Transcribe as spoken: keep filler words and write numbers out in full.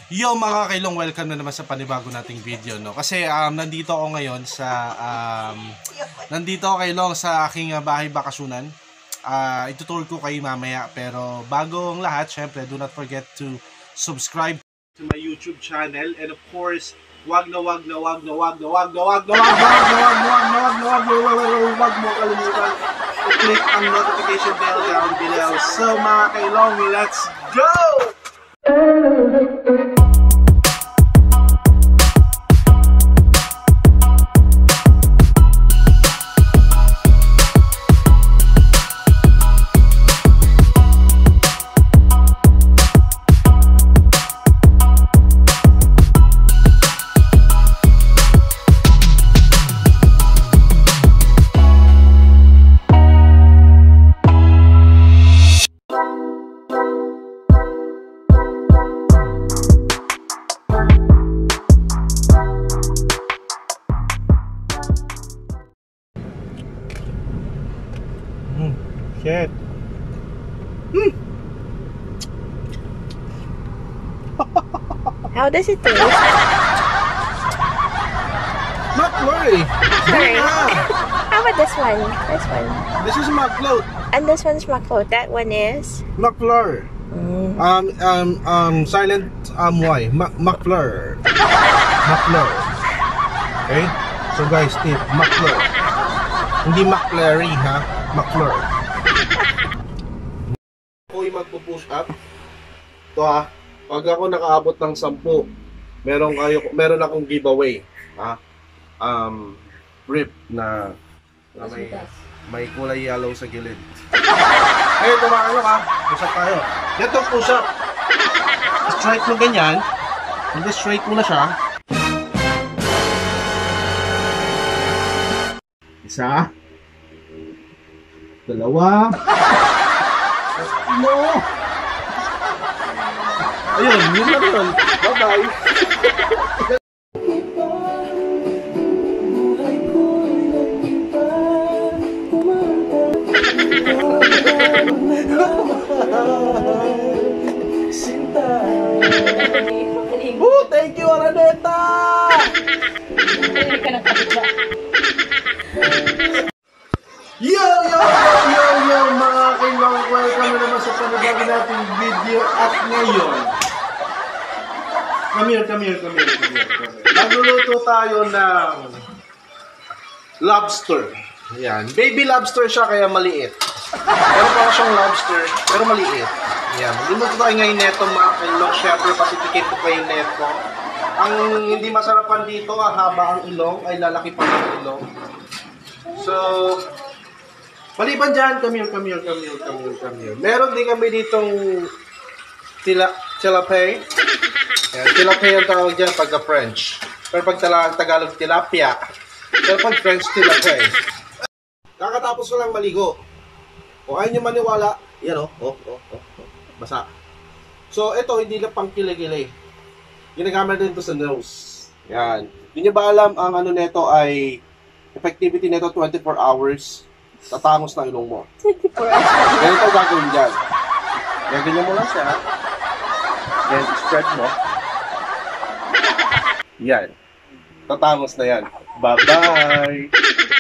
Yo mga ka-ilong, welcome na naman sa panibago nating video, no? Kasi um, nandito ako ngayon sa um, nandito ako ka-ilong sa aking uh, bahay bakasyonan. Uh, itutur ko kayo mamaya, pero bago ang lahat, syempre do not forget to subscribe to my YouTube channel, and of course, wag na wag na wag na wag na wag na wag na wag na wag na wag na wag na wag na wag mo kalimutan i-click ang notification bell down below. So mga ka-ilong, let's go! Shit. Hmm. How does it taste? Not worry. Sorry. How about this one? This one. This is McFloat. And this one's McFloat. That one is McFleur. Mm. Um um um silent um Y. McFleur. McFleur. Okay? So guys, tip McFleur. Hindi McFlurry, ha? McFleur. Ako'y magpo-push up. Ito ha, pag ako nakaabot ng sampu, meron, kayo, meron akong giveaway. Ha? Um, rip na, na may, may kulay yellow sa gilid. Eh, tumakalo ka. Push up tayo. Ito push up. Straight mo ganyan. Hindi straight mo na siya. Isa. Dalawa. No! Ayun, yun lang yun. Bye-bye! Oh, thank you, Araneta! Yo, yo, yo, yo, yo, mga ka-ilong, welcome na naman sa panibago nating video. At ngayon, come here, come here, come here, come here, come here. Magluluto tayo ng lobster. Ayan, baby lobster siya kaya maliit. Pero parang siyang lobster, pero maliit. Ayan, magluluto tayo ngayon neto mga ka-ilong. Siyempre, pasitikin ko kayo neto. Ang hindi masarapan dito, ah, haba ang ilong, ay lalaki pa ang ilong. So, maliban dyan, come here, come here, come here, come here, come here. Meron din kami ditong tila, tilapay. Ayan, tilapay ang tawag dyan pagka French. Pero pag Tagalog, tilapia. Pero pag French, tilapay. Kakatapos ko lang maligo. O ayaw nyo maniwala, yan o, oh, oh, oh, oh, basa. So, ito, hindi na pang kiligili. Ginagamit din ito sa nose. Yan. Hindi nyo ba alam, ang ano neto ay, effectivity neto twenty-four hours. Tatangos na ilong mo. twenty-four hours. Ganito gagawin dyan. Ganyan mo lang siya. Yan, spread mo. Yan. Tatangos na yan. Bye-bye!